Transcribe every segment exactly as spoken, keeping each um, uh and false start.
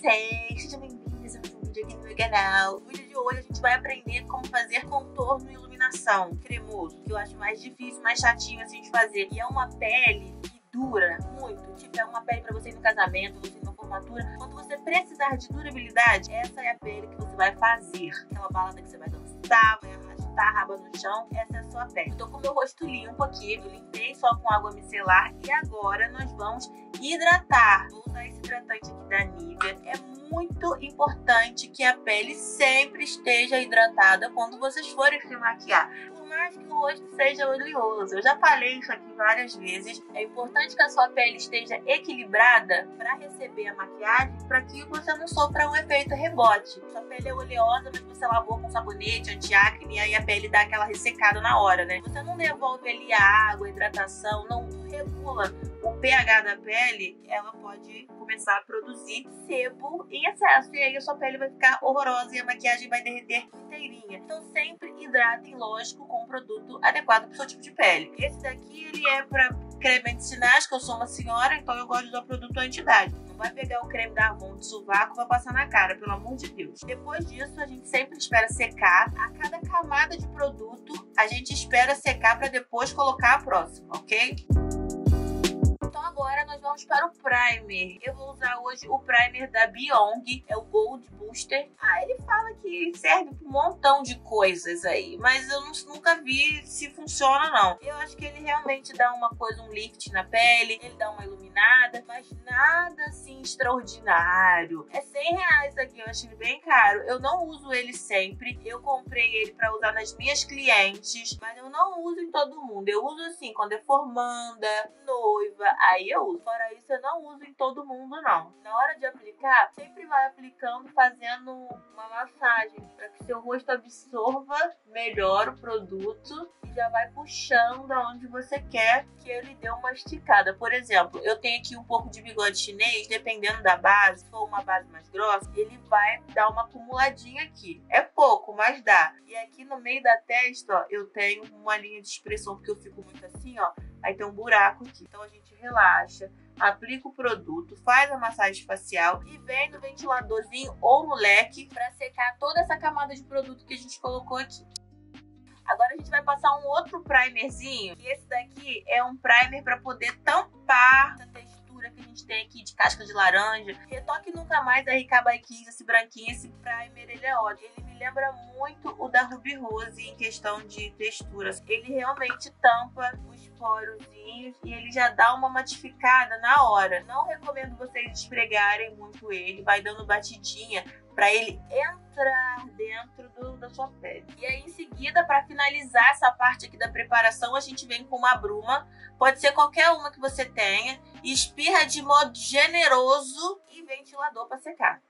vocês? Sejam bem-vindos a mais um vídeo aqui no meu canal. No vídeo de hoje a gente vai aprender como fazer contorno e iluminação cremoso, que eu acho mais difícil, mais chatinho assim de fazer. E é uma pele que dura muito, tipo, é uma pele pra você ir no casamento, você ir na formatura. Quando você precisar de durabilidade, essa é a pele que você vai fazer. Aquela balada que você vai dançar, vai arrastar a raba no chão, essa é a sua pele. Tô com o meu rosto limpo aqui, eu limpei só com água micelar e agora nós vamos hidratar. Vou usar esse hidratante aqui da Nivea. É muito importante que a pele sempre esteja hidratada quando vocês forem se maquiar. Por mais que o rosto seja oleoso, eu já falei isso aqui várias vezes, é importante que a sua pele esteja equilibrada para receber a maquiagem, para que você não sofra um efeito rebote. Sua pele é oleosa, mas você lavou com sabonete, antiacne, e aí a pele dá aquela ressecada na hora, né? Você não devolve ali a água, a hidratação, não regula o pH da pele, ela pode começar a produzir sebo em excesso. E aí a sua pele vai ficar horrorosa e a maquiagem vai derreter inteirinha. Então sempre hidratem, lógico, com um produto adequado para o seu tipo de pele. Esse daqui, ele é para creme medicinais, que eu sou uma senhora, então eu gosto de usar produto anti-idade. Não vai pegar o creme da Avon de sovaco e vai passar na cara, pelo amor de Deus. Depois disso, a gente sempre espera secar. A cada camada de produto, a gente espera secar para depois colocar a próxima, ok? Então agora nós vamos para o primer. Eu vou usar hoje o primer da Byong, é o Gold Booster. Ah, ele fala que serve para um montão de coisas aí, mas eu não, nunca vi se funciona não. Eu acho que ele realmente dá uma coisa, um lift na pele, ele dá uma iluminada, mas nada assim extraordinário. É cem reais aqui, eu achei bem caro. Eu não uso ele sempre, eu comprei ele para usar nas minhas clientes, mas eu não uso em todo mundo. Eu uso assim, quando é formanda, noiva, aí eu uso. Fora isso, eu não uso em todo mundo, não. Na hora de aplicar, sempre vai aplicando, fazendo uma massagem, para que seu rosto absorva melhor o produto e já vai puxando aonde você quer que ele dê uma esticada. Por exemplo, eu tenho aqui um pouco de bigode chinês, dependendo da base, se for uma base mais grossa, ele vai dar uma acumuladinha aqui. É pouco, mas dá. E aqui no meio da testa, ó, eu tenho uma linha de expressão, porque eu fico muito assim, ó. Aí tem um buraco aqui. Então a gente relaxa, aplica o produto, faz a massagem facial e vem no ventiladorzinho ou no leque para secar toda essa camada de produto que a gente colocou aqui. Agora a gente vai passar um outro primerzinho. E esse daqui é um primer para poder tampar essa textura que a gente tem aqui de casca de laranja. Retoque Nunca Mais da Rica by Kiss, esse branquinho, esse primer, ele é ótimo. Ele me lembra muito o da Ruby Rose em questão de texturas. Ele realmente tampa os porozinhos e ele já dá uma matificada na hora. Não recomendo vocês esfregarem muito ele, vai dando batidinha para ele entrar dentro do, da sua pele. E aí em seguida, para finalizar essa parte aqui da preparação, a gente vem com uma bruma, pode ser qualquer uma que você tenha, e espirra de modo generoso e ventilador para secar.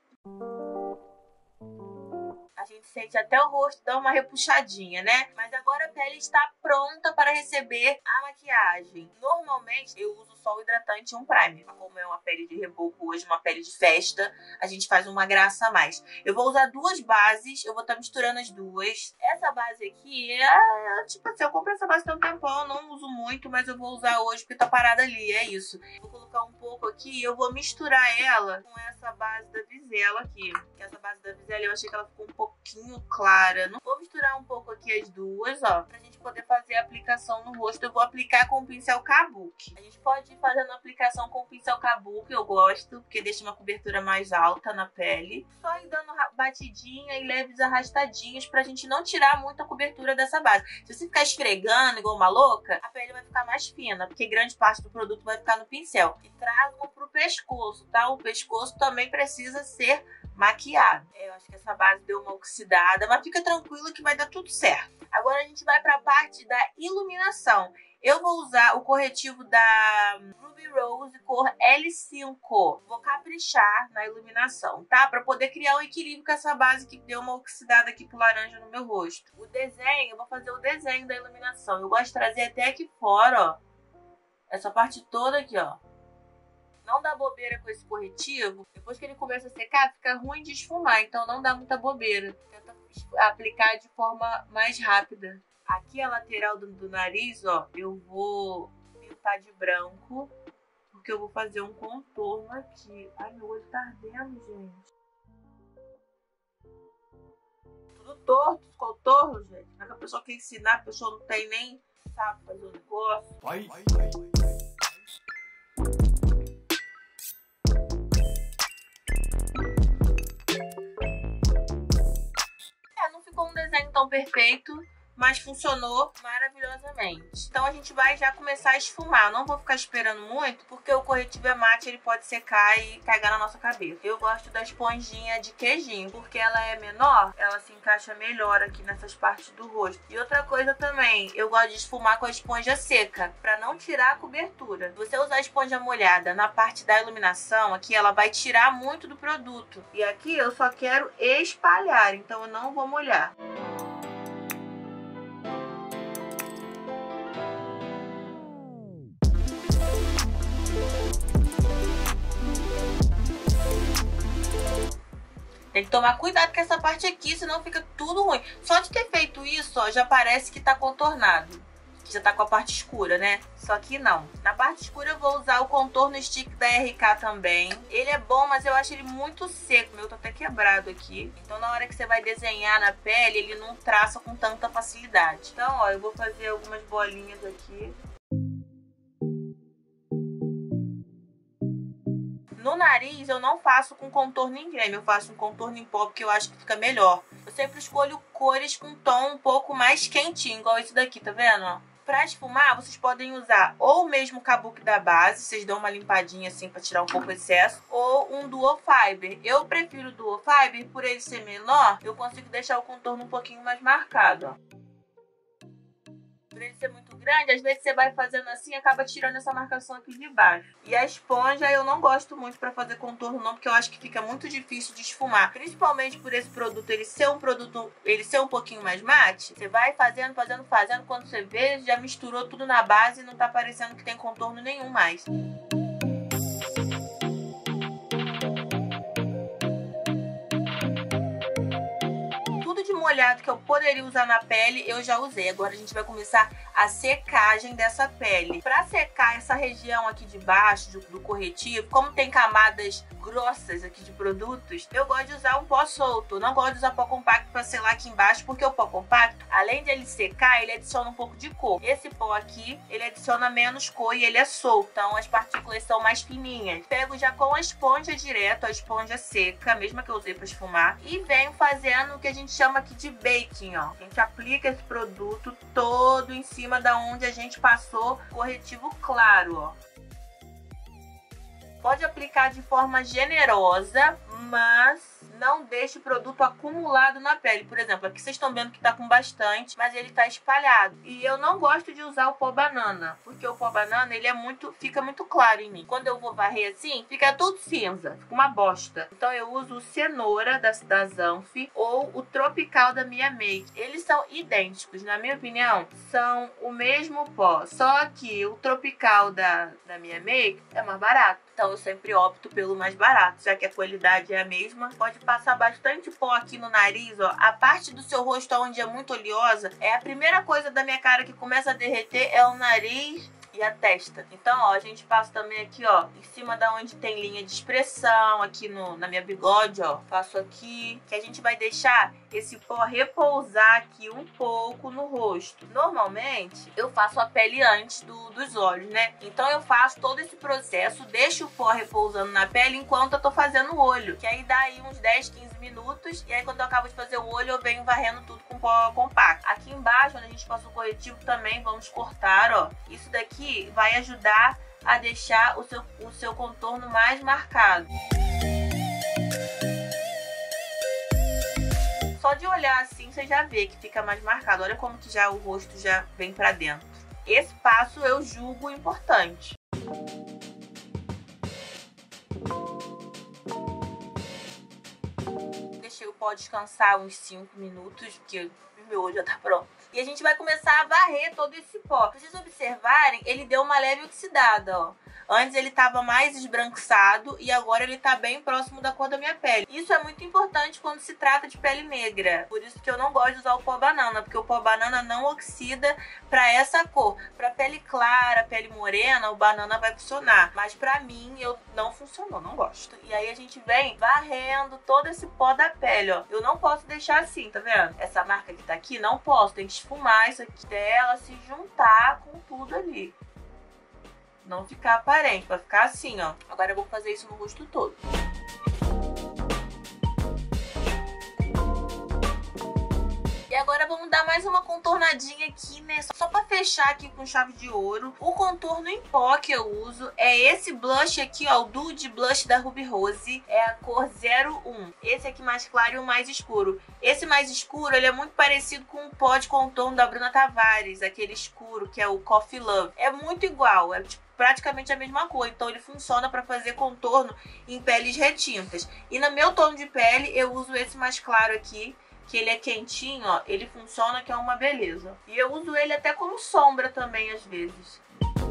A gente sente até o rosto dar uma repuxadinha, né? Mas agora a pele está pronta para receber a maquiagem. Normalmente eu uso só o hidratante e um primer. Como é uma pele de reboco hoje, uma pele de festa, a gente faz uma graça a mais. Eu vou usar duas bases, eu vou estar misturando as duas. Essa base aqui, é, tipo assim, eu comprei essa base tem um tempão, eu não uso muito, mas eu vou usar hoje porque tá parada ali, é isso. Vou colocar um pouco aqui e eu vou misturar ela com essa base da Vizela aqui. Que essa base da Vizela eu achei que ela ficou um pouquinho clara. Não vou misturar um pouco aqui as duas, ó, pra gente poder fazer a aplicação no rosto. Eu vou aplicar com o pincel Kabuki. A gente pode ir fazendo a aplicação com o pincel Kabuki, eu gosto, porque deixa uma cobertura mais alta na pele. Só ir dando batidinha e leves arrastadinhas pra gente não tirar muito a cobertura dessa base. Se você ficar esfregando igual uma louca, a pele vai ficar mais fina, porque grande parte do produto vai ficar no pincel. E trago pro pescoço, tá? O pescoço também precisa ser maquiado. Eu acho que essa base deu uma oxidada, mas fica tranquilo que vai dar tudo certo. Agora a gente vai para a parte da iluminação. Eu vou usar o corretivo da Ruby Rose cor L cinco. Vou caprichar na iluminação, tá? Para poder criar um equilíbrio com essa base que deu uma oxidada aqui pro laranja no meu rosto. O desenho, eu vou fazer o desenho da iluminação. Eu gosto de trazer até aqui fora, ó. Essa parte toda aqui, ó. Não dá bobeira com esse corretivo. Depois que ele começa a secar, fica ruim de esfumar. Então não dá muita bobeira. Tenta aplicar de forma mais rápida. Aqui a lateral do, do nariz, ó, eu vou pintar de branco. porque eu vou fazer um contorno aqui. Ai, meu olho tá ardendo, gente. Tudo torto, ficou torto, gente. Como é que a pessoa quer ensinar, a pessoa não tem nem sabe fazer o negócio. Vai, vai, vai. É, não ficou um desenho tão perfeito, mas funcionou maravilhosamente. Então a gente vai já começar a esfumar. Eu não vou ficar esperando muito, porque o corretivo é mate, ele pode secar e cagar na nossa cabeça. Eu gosto da esponjinha de queijinho, porque ela é menor, ela se encaixa melhor aqui nessas partes do rosto. E outra coisa também, eu gosto de esfumar com a esponja seca, pra não tirar a cobertura. Se você usar a esponja molhada na parte da iluminação, aqui ela vai tirar muito do produto. E aqui eu só quero espalhar, então eu não vou molhar. Tem que tomar cuidado com essa parte aqui, senão fica tudo ruim. Só de ter feito isso, ó, já parece que tá contornado. Já tá com a parte escura, né? Só que não. Na parte escura eu vou usar o contorno stick da R K também. Ele é bom, mas eu acho ele muito seco. Meu tá até quebrado aqui. Então na hora que você vai desenhar na pele, ele não traça com tanta facilidade. Então, ó, eu vou fazer algumas bolinhas aqui. No nariz eu não faço com contorno em creme, eu faço um contorno em pó porque eu acho que fica melhor. Eu sempre escolho cores com tom um pouco mais quentinho, igual esse daqui, tá vendo? Pra esfumar, vocês podem usar ou mesmo o kabuki da base, vocês dão uma limpadinha assim pra tirar um pouco o excesso, ou um Duo Fiber. Eu prefiro o Duo Fiber, por ele ser menor, eu consigo deixar o contorno um pouquinho mais marcado, ó. Por ele ser muito grande, às vezes você vai fazendo assim e acaba tirando essa marcação aqui de baixo. E a esponja eu não gosto muito pra fazer contorno não, porque eu acho que fica muito difícil de esfumar. Principalmente por esse produto, ele ser um produto, ele ser um pouquinho mais mate. Você vai fazendo, fazendo, fazendo, quando você vê, já misturou tudo na base e não tá parecendo que tem contorno nenhum mais. Molhado que eu poderia usar na pele, eu já usei. Agora a gente vai começar a secagem dessa pele. Para secar essa região aqui de baixo do, do corretivo, como tem camadas grossas aqui de produtos, eu gosto de usar um pó solto. Não gosto de usar pó compacto para selar aqui embaixo, porque o pó compacto, além de ele secar, ele adiciona um pouco de cor. Esse pó aqui, ele adiciona menos cor e ele é solto, então as partículas são mais fininhas. Pego já com a esponja direto, a esponja seca, a mesma que eu usei para esfumar, e venho fazendo o que a gente chama aqui de baking, ó. A gente aplica esse produto todo em cima da onde a gente passou corretivo claro, ó. Pode aplicar de forma generosa, mas não deixe o produto acumulado na pele. Por exemplo, aqui vocês estão vendo que tá com bastante, mas ele tá espalhado. E eu não gosto de usar o pó banana, porque o pó banana, ele é muito, fica muito claro em mim. Quando eu vou varrer assim, fica tudo cinza, fica uma bosta. Então eu uso o cenoura da, da Zanf ou o tropical da Mia Make. Eles são idênticos, na minha opinião, são o mesmo pó, só que o tropical da, da Mia Make é mais barato. Então eu sempre opto pelo mais barato, já que a qualidade é a mesma. Pode passar bastante pó aqui no nariz, ó. A parte do seu rosto onde é muito oleosa, é a primeira coisa da minha cara que começa a derreter, é o nariz e a testa. Então, ó, a gente passa também aqui, ó, em cima da onde tem linha de expressão, aqui no, na minha bigode, ó. Faço aqui, que a gente vai deixar esse pó repousar aqui um pouco no rosto. Normalmente, eu faço a pele antes do, dos olhos, né? Então, eu faço todo esse processo, deixo o pó repousando na pele enquanto eu tô fazendo o olho. Que aí dá aí uns dez, quinze minutos. E aí, quando eu acabo de fazer o olho, eu venho varrendo tudo com pó compacto. Aqui embaixo, onde a gente passa o corretivo também, vamos cortar, ó. Isso daqui vai ajudar a deixar o seu, o seu contorno mais marcado. Só de olhar assim você já vê que fica mais marcado. Olha como que já o rosto já vem pra dentro. Esse passo eu julgo importante. Deixei o pó descansar uns cinco minutos, porque o meu olho já tá pronto. E a gente vai começar a varrer todo esse pó. Pra vocês observarem, ele deu uma leve oxidada, ó. Antes ele tava mais esbranquiçado e agora ele tá bem próximo da cor da minha pele. Isso é muito importante quando se trata de pele negra. Por isso que eu não gosto de usar o pó banana, porque o pó banana não oxida pra essa cor. Pra pele clara, pele morena, o banana vai funcionar. Mas pra mim, eu não funcionou, não gosto. E aí a gente vem varrendo todo esse pó da pele, ó. Eu não posso deixar assim, tá vendo? Essa marca que tá aqui, não posso. Tem que esfumar isso aqui até ela se juntar com tudo ali. Não ficar aparente, vai ficar assim, ó. Agora eu vou fazer isso no rosto todo. E agora vamos dar mais uma contornadinha aqui, né? Só pra fechar aqui com chave de ouro. O contorno em pó que eu uso é esse blush aqui, ó. O Dude Blush da Ruby Rose. É a cor zero um. Esse aqui mais claro e o mais escuro. Esse mais escuro, ele é muito parecido com o pó de contorno da Bruna Tavares. Aquele escuro, que é o Coffee Love. É muito igual, é tipo praticamente a mesma cor, então ele funciona para fazer contorno em peles retintas. E no meu tom de pele eu uso esse mais claro aqui, que ele é quentinho, ó, ele funciona, que é uma beleza. E eu uso ele até como sombra também às vezes.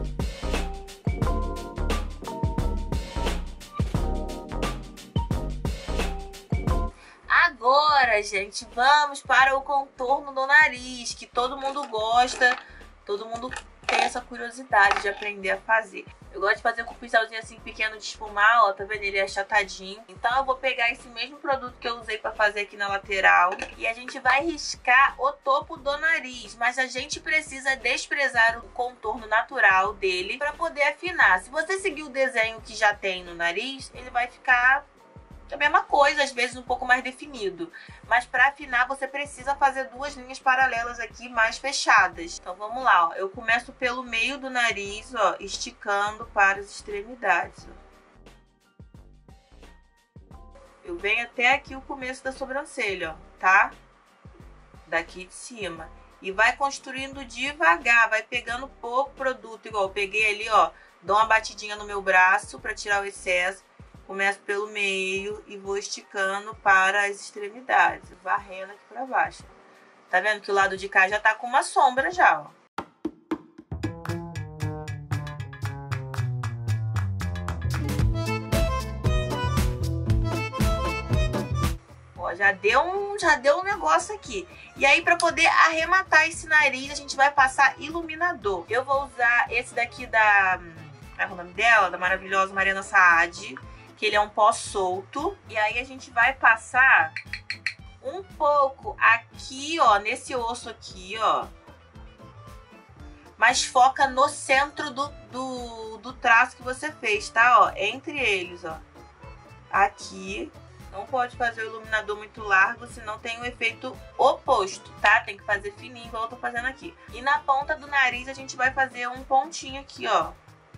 Agora, gente, vamos para o contorno do nariz, que todo mundo gosta, todo mundo tem essa curiosidade de aprender a fazer. Eu gosto de fazer com um pincelzinho assim pequeno de esfumar, ó, tá vendo? Ele é achatadinho. Então eu vou pegar esse mesmo produto que eu usei pra fazer aqui na lateral e a gente vai riscar o topo do nariz, mas a gente precisa desprezar o contorno natural dele pra poder afinar. Se você seguir o desenho que já tem no nariz, ele vai ficar a mesma coisa, às vezes um pouco mais definido. Mas para afinar você precisa fazer duas linhas paralelas aqui mais fechadas. Então vamos lá, ó. Eu começo pelo meio do nariz, ó, esticando para as extremidades, ó. Eu venho até aqui o começo da sobrancelha, ó, tá? Daqui de cima. E vai construindo devagar, vai pegando pouco produto, igual eu peguei ali, ó. Dou uma batidinha no meu braço para tirar o excesso. Começo pelo meio e vou esticando para as extremidades, varrendo aqui para baixo. Tá vendo que o lado de cá já tá com uma sombra já, ó. Ó, já deu um, já deu um negócio aqui. E aí, para poder arrematar esse nariz, a gente vai passar iluminador. Eu vou usar esse daqui da... Qual é o nome dela? Da maravilhosa Mariana Saad. Que ele é um pó solto. E aí a gente vai passar um pouco aqui, ó, nesse osso aqui, ó. Mas foca no centro do, do, do traço que você fez, tá? Ó, entre eles, ó. Aqui. Não pode fazer o iluminador muito largo, senão tem o efeito oposto, tá? Tem que fazer fininho, igual eu tô fazendo aqui. E na ponta do nariz a gente vai fazer um pontinho aqui, ó.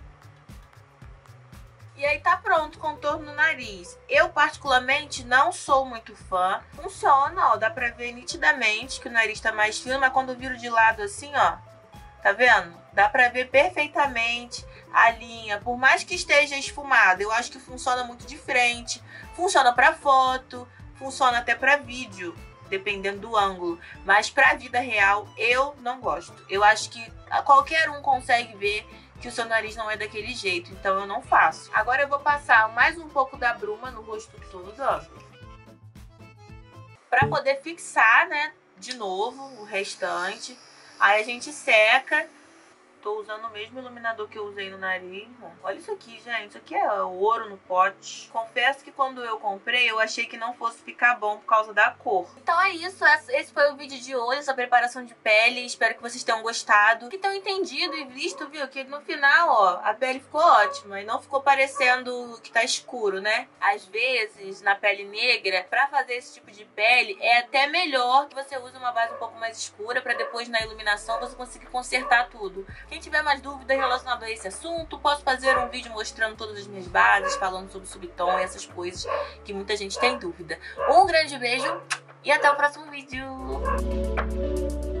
E aí tá pronto o contorno no nariz. Eu particularmente não sou muito fã. Funciona, ó, dá pra ver nitidamente que o nariz tá mais fino, mas quando eu viro de lado assim, ó, tá vendo? Dá pra ver perfeitamente a linha, por mais que esteja esfumado. Eu acho que funciona muito de frente, funciona pra foto, funciona até pra vídeo, dependendo do ângulo. Mas pra vida real, eu não gosto. Eu acho que qualquer um consegue ver que o seu nariz não é daquele jeito, então eu não faço. Agora eu vou passar mais um pouco da bruma no rosto todo, ó. Pra poder fixar, né, de novo o restante. Aí a gente seca. Tô usando o mesmo iluminador que eu usei no nariz. Olha isso aqui, gente. Isso aqui é ouro no pote. Confesso que quando eu comprei, eu achei que não fosse ficar bom por causa da cor. Então é isso. Esse foi o vídeo de hoje, essa preparação de pele. Espero que vocês tenham gostado. Que tenham entendido e visto, viu? Que no final, ó, a pele ficou ótima. E não ficou parecendo que tá escuro, né? Às vezes, na pele negra, pra fazer esse tipo de pele, é até melhor que você use uma base um pouco mais escura, pra depois, na iluminação, você conseguir consertar tudo. Quem tiver mais dúvidas relacionadas a esse assunto, posso fazer um vídeo mostrando todas as minhas bases, falando sobre subtom e essas coisas que muita gente tem dúvida. Um grande beijo e até o próximo vídeo!